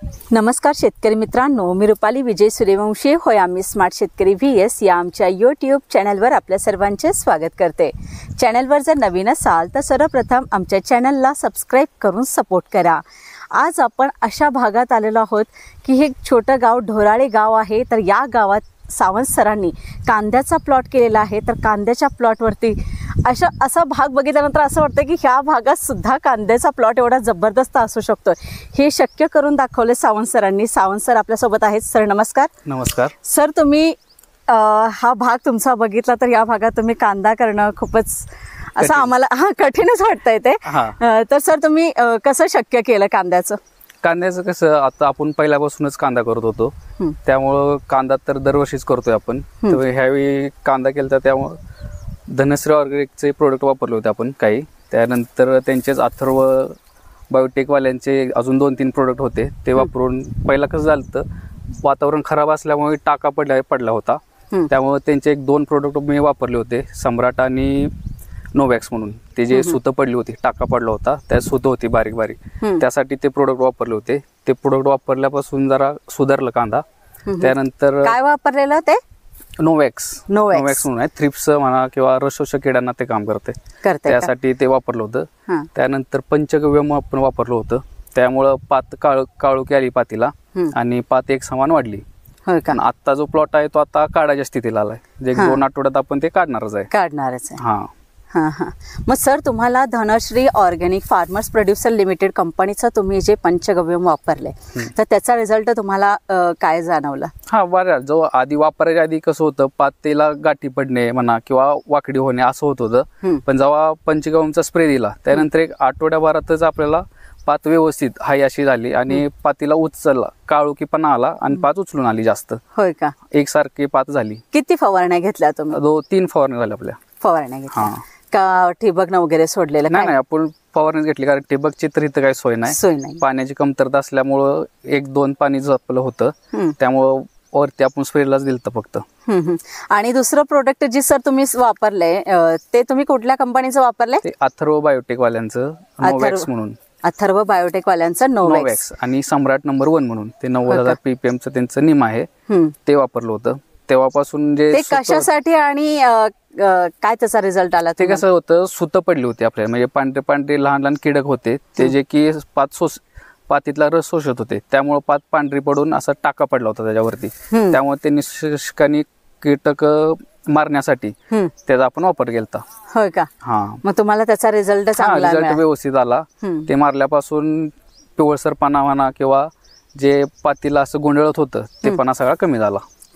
नमस्कार शेतकरी मित्रांनो, मी रुपाली विजय सूर्यवंशी होय आम्ही स्मार्ट शेतकरी VS या आमच्या YouTube चॅनलवर आपल्या सर्वांचे स्वागत करते। चॅनलवर जर नवीन असाल तर सर्वप्रथम आमच्या चॅनलला सबस्क्राइब करून सपोर्ट करा। आज आपण अशा भागात आलेलो आहोत की हे छोटं गाव ढोराळे गाव आहे। तर या गावात सावंत सरांनी कांद्याचा प्लॉट केलेला आहे। तर कांद्याच्या प्लॉटवरती असा भाग बघितल्यानंतर असं वाटतं की ह्या भागात सुद्धा कांद्याचा प्लॉट एवढा जबरदस्त असू शकतो, हे शक्य करून दाखवले सावंत सरांनी। सावंत सर आपल्यासोबत आहेत। सर नमस्कार। नमस्कार सर, तुम्ही हा भाग तुमचा बघितला तर या भागात तुम्ही कांदा करणं खूपच असं आम्हाला कठीणच वाटतंय ते। तर सर तुम्ही कसं शक्य केलं कांद्याचं? कांद्याचं कसं, आता आपण पहिल्यापासूनच कांदा करत होतो, त्यामुळं कांदा तर दरवर्षीच करतोय आपण। तर ह्यावेळी कांदा केला त्यामुळं धनश्री ऑर्गॅनिकचे प्रोडक्ट वापरले होते आपण काही। त्यानंतर त्यांचेच अथर्व बायोटेकवाल्यांचे अजून 2-3 प्रोडक्ट होते, ते वापरून पहिला कसं झालं तर वातावरण खराब असल्यामुळे टाका पडला होता, त्यामुळे त्यांचे 1-2 प्रोडक्ट मी वापरले होते, सम्राट आणि नोवॅक्स म्हणून। ते जे सुतं पडली होती, टाका पडला होता, त्यात सुतं होती बारीक बारीक, त्यासाठी ते प्रोडक्ट वापरले होते। ते प्रोडक्ट वापरल्यापासून जरा सुधारलं कांदा। त्यानंतर काय वापरलेलं ते? नोवॅक्स म्हणून आहे, थ्रिप्स म्हणा किंवा रसशोषक किड्यांना ते काम करते, त्यासाठी ते वापरलं होतं। त्यानंतर पंचगव्य आपण वापरलं होतं, त्यामुळं पात काळोखी आली पातीला आणि पात एक समान वाढली। आता जो प्लॉट आहे तो आता काढायच्या स्थितीला आलाय, जे 2 आठवड्यात आपण ते काढणारच आहे। मग सर, तुम्हाला Dhanashree organic farmers producer limited कंपनीचं तुम्ही जे पंचगव्य वापरले तर त्याचा रिझल्ट तुम्हाला काय जाणवला? बरं, जो आधी वापरायच्या आधी कसं होतं, पातेला गाठी पडणे म्हणा किंवा वाकडी होणे असं होत होतं, पण जेव्हा पंचगव्यचा स्प्रे दिला त्यानंतर 1 आठवड्याभरातच आपल्याला पात व्यवस्थित हाय अशी झाली आणि पातीला उचलला, काळोखीपणा आला आणि पात उचलून आली जास्त। होय का? एकसारखी पात झाली। किती फवारण्या घेतल्या तुम्ही? 2-3 फवारण्या झाल्या आपल्या। फवारण्या घेतल्या का ठिबक वगैरे सोडलेलं? नाही, आपण फवारणी घेतली, कारण ठिबकची तर इथं काही सोय नाही, पाण्याची कमतरता असल्यामुळं 1-2 पाणी जपलं होतं, त्यामुळं वरती आपण स्प्रेलाच दिलं फक्त। आणि दुसरं प्रोडक्ट जे सर तुम्ही वापरलंय ते तुम्ही कुठल्या कंपनीचं वापरलंय? ते अथर्व बायोटेकवाल्यांचं नोवॅक्स म्हणून। अथर्व बायोटेकवाल्यांचं नोवॅक्स आणि सम्राट नंबर 1 म्हणून ते 90,000 ppm चं त्यांचं निम आहे, ते वापरलं होतं। तेव्हापासून जे ते कशासाठी आणि काय त्याचा रिझल्ट आला? ते कसं होतं, सुतं पडली होती आपल्याला, म्हणजे पांढरे पांढरे लहान लहान कीडक होते, ते जे की पातीतला रस शोषत होते, त्यामुळे पात पांढरी पडून असा टाका पडला होता त्याच्यावरती, त्यामुळे ते निष्काळजी कीटक मारण्यासाठी त्याचा आपण वापर केला। होय का? मग तुम्हाला त्याचा रिझल्ट चांगला? रिझल्ट व्यवस्थित आला। ते मारल्यापासून पिवळसरपणा म्हणा किंवा जे पातीला असं गुंडळत होतं ते पणा सगळा कमी झाला।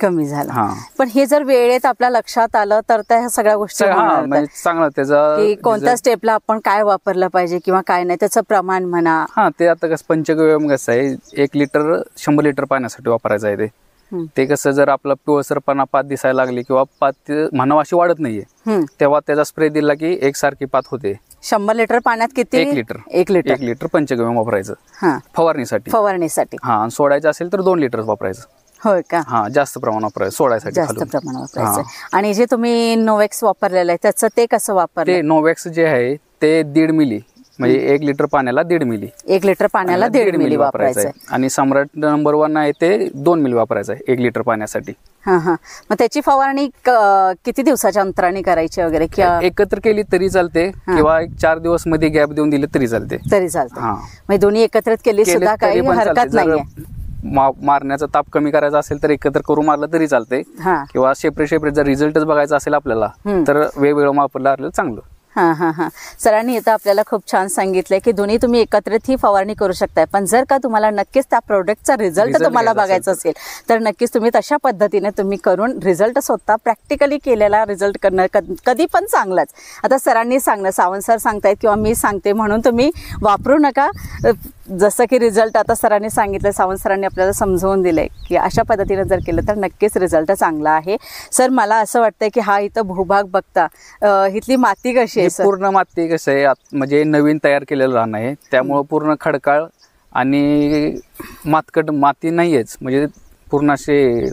पण हे जर वेळेत आपल्या लक्षात आलं तर त्या सगळ्या गोष्टी चांगलं, त्याचा कोणत्या स्टेपला आपण काय वापरलं पाहिजे किंवा काय नाही त्याचं प्रमाण म्हणा। ते आता कसं पंचगव्य कसं आहे, 1 लिटर 100 लिटर पाण्यासाठी वापरायचं आहे ते कसं, जर आपला पिवळसरपणा पात दिसायला लागली किंवा पात म्हणावं अशी वाढत नाहीये, तेव्हा त्याचा स्प्रे दिला की एकसारखी पात होते। 100 लिटर पाण्यात किती? 1 लिटर पंचगव्य वापरायचं फवारणीसाठी। आणि सोडायचं असेल तर 2 लिटर वापरायचं। होय का? जास्त प्रमाण वापरायचं, सोडायसाठी जास्त प्रमाण वापरायचं। आणि जे तुम्ही नोवॅक्स वापरलेलं आहे त्याचं ते कसं वापरलं? ते नोवॅक्स जे आहे ते 1.5 मिली, म्हणजे 1 लिटर पाण्याला 1.5 मिली, 1 लिटर पाण्याला 1.5 मिली वापरायचं। आणि सम्राट नंबर 1 आहे ते 2 मिली वापरायचं आहे 1 लिटर पाण्यासाठी। मग त्याची फवारणी किती दिवसाच्या अंतराने करायची वगैरे? एकत्र केली तरी चालते किंवा 4 दिवस मध्ये गॅप देऊन दिले तरी चालते। म्हणजे दोन्ही एकत्रित केली सुद्धा काही हरकत नाहीये? मारण्याचा ताप कमी करायचा असेल तर एकत्र करून मारलं तरी चालते, किंवा सेपरेट जर रिझल्टच बघायचा असेल आपल्याला तर वेगवेगळं वापरलं आपल्याला चांगलं। सरांनी इथं आपल्याला खूप छान सांगितलंय की दोन्ही तुम्ही एकत्रित ही फवारणी करू शकताय, पण जर का तुम्हाला नक्कीच त्या प्रोडक्टचा रिझल्ट तुम्हाला बघायचा असेल तर नक्कीच तुम्ही तशा पद्धतीने तुम्ही करून रिझल्ट स्वतः प्रॅक्टिकली केलेला रिझल्ट करणं कधी पण चांगलाच। आता सरांनी सांगणं, सावंत सर सांगतायत किंवा मी सांगते म्हणून तुम्ही वापरू नका, जसं की रिझल्ट आता सरांनी सांगितलं, सावंत सरांनी आपल्याला समजवून दिलंय की अशा पद्धतीने जर केलं तर नक्कीच रिझल्ट चांगला आहे। सर, मला असं वाटतंय की हा इथं भूभाग बघता इथली माती कशी आहे? पूर्ण माती कसं आहे, म्हणजे नवीन तयार केलेलं रान आहे, त्यामुळे पूर्ण खडकाळ आणि माती नाहीयेच, म्हणजे पूर्ण असे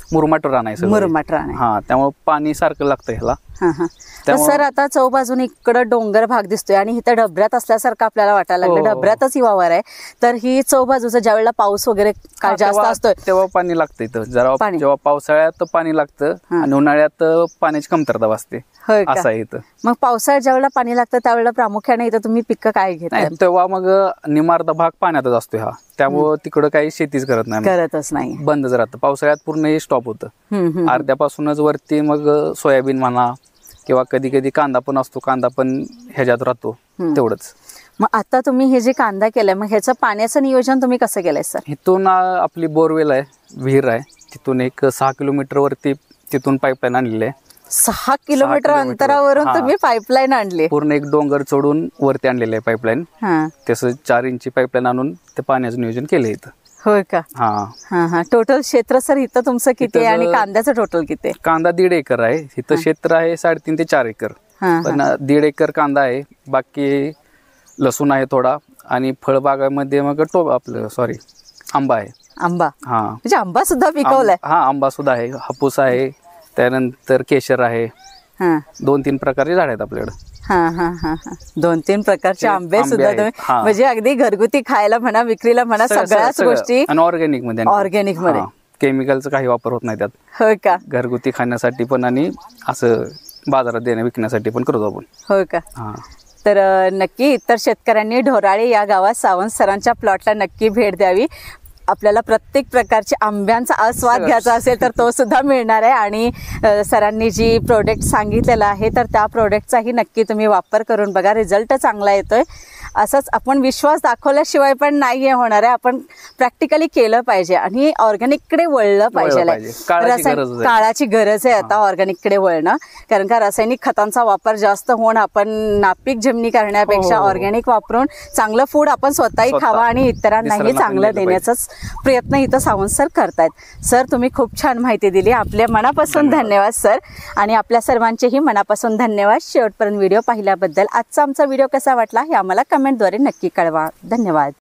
मुरमाट रान आहे सगळं. मुरमाट रान आहे. हा, त्यामुळे पाणी सारखं लागतं ह्याला. हा हा. तर सर आता चौबाजून इकडं डोंगर भाग दिसतोय आणि इथं डबऱ्यात असल्यासारखं आपल्याला वाटायला लागलं. डबऱ्यातच ही वावर आहे. तर ही चौबाजूचं ज्या वेळेला पाऊस वगैरे काळ जास्त असतोय तेव्हा पाणी लागतं इथं. जरा जेव्हा पावसाळ्यात पाणी लागतं आणि उन्हाळ्यात पाण्याची कमतरता भासते. होय का? असं आहे इथं. मग पावसाळ्यात ज्या वेळेला पाणी लागतं त्यावेळेला प्रामुख्याने इथं तुम्ही पिकं काय घेताय? तेव्हा मग निमार्धा भाग पाण्यातच असतोय हा, त्यामुळं तिकडं काही शेतीच करत नाही. करतच नाही. बंदच राहतं. पावसाळ्यात पूर्ण स्टॉप होतं. अर्ध्यापासूनच वरती मग सोयाबीन म्हणा किंवा कधी कधी कांदा पण असतो. कांदा पण ह्याच्यात राहतो तेवढंच. मग आता तुम्ही हे जे कांदा केलाय मग ह्याचं पाण्याचं नियोजन तुम्ही कसं केलंय सर? इथून आपली बोरवेल आहे, विहीर आहे, तिथून एक 6 किलोमीटर वरती तिथून पाईपलाईन आणलेली आहे. 6 किलोमीटर अंतरावरून तुम्ही पाईपलाईन आणली? पूर्ण एक डोंगर चढून वरती आणलेलं आहे पाईपलाईन. तसं 4 इंची पाईपलाईन आणून ते पाण्याचं नियोजन केलंय इथं. होय का? हा हा हा. टोटल क्षेत्र सर इथं तुमचं किती आहे आणि कांद्याचं टोटल किती आहे? कांदा 1.5 एकर आहे. इथं क्षेत्र आहे 3.5 ते 4 एकर. पण 1.5 एकर कांदा आहे. बाकी लसूण आहे थोडा आणि फळबागामध्ये मग आंबा आहे. आंबा? हा, म्हणजे आंबा सुद्धा पिकवलाय? हा, आंबा सुद्धा आहे, हापूस आहे, त्यानंतर केशर आहे. 2-3 प्रकारचे झाड आहेत आपल्याकडे. हा हा हा हा. 2-3 प्रकारचे आंबे सुद्धा तुम्ही म्हणजे अगदी घरगुती खायला म्हणा, विक्रीला म्हणा, सगळ्याच गोष्टी ऑर्गॅनिक मध्ये. ऑर्गॅनिक मध्ये केमिकलचा काही वापर होत नाही त्यात. होय का? घरगुती खाण्यासाठी पण आणि असं बाजारात देण्या विकण्यासाठी पण करतो आपण. होय का? हा. तर नक्की इतर शेतकऱ्यांनी ढोराळे या गावात सावंत सरांच्या प्लॉटला नक्की भेट द्यावी. आपल्याला प्रत्येक प्रकारच्या आंब्यांचा आस्वाद घ्यायचा असेल तर तो सुद्धा मिळणार आहे. आणि सरांनी जी प्रोडक्ट सांगितलेलं आहे तर त्या प्रोडक्टचाही नक्की तुम्ही वापर करून बघा. रिझल्ट चांगला येतोय. असंच आपण विश्वास दाखवल्याशिवाय पण नाही हे होणार आहे. आपण प्रॅक्टिकली केलं पाहिजे आणि ऑर्गॅनिककडे वळलं पाहिजे. काळाची गरज आहे आता ऑर्गॅनिककडे वळणं. कारण का रासायनिक खतांचा वापर जास्त होऊन आपण नापीक जमिनी करण्यापेक्षा ऑर्गॅनिक वापरून चांगलं फूड आपण स्वतःही खावा आणि इतरांनाही चांगलं देण्याचाच प्रयत्न इथं सावंत सर करतायत. सर तुम्ही खूप छान माहिती दिली. आपल्या मनापासून धन्यवाद सर. आणि आपल्या सर्वांचेही मनापासून धन्यवाद शेवटपर्यंत व्हिडिओ पाहिल्याबद्दल. आजचा आमचा व्हिडिओ कसा वाटला हे आम्हाला कमेंटद्वारे नक्की कळवा. धन्यवाद.